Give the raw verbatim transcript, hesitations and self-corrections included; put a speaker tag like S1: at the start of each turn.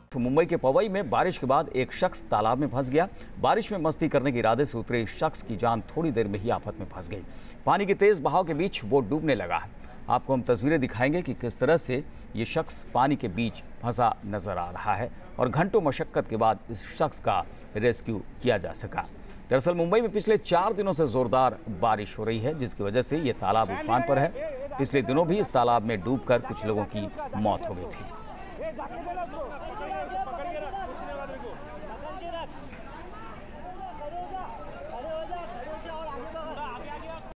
S1: मुंबई के पवई में बारिश के बाद एक शख्स तालाब में फंस गया। बारिश में मस्ती करने के इरादे से उतरे इस शख्स की जान थोड़ी देर में ही आफत में फंस गई। पानी के तेज बहाव के बीच वो डूबने लगा है। आपको हम तस्वीरें दिखाएंगे कि किस तरह से ये शख्स पानी के बीच फंसा नजर आ रहा है और घंटों मशक्कत के बाद इस शख्स का रेस्क्यू किया जा सका। दरअसल मुंबई में पिछले चार दिनों से जोरदार बारिश हो रही है, जिसकी वजह से ये तालाब उफान पर है। पिछले दिनों भी इस तालाब में डूबकर कुछ लोगों की मौत हो गई थी।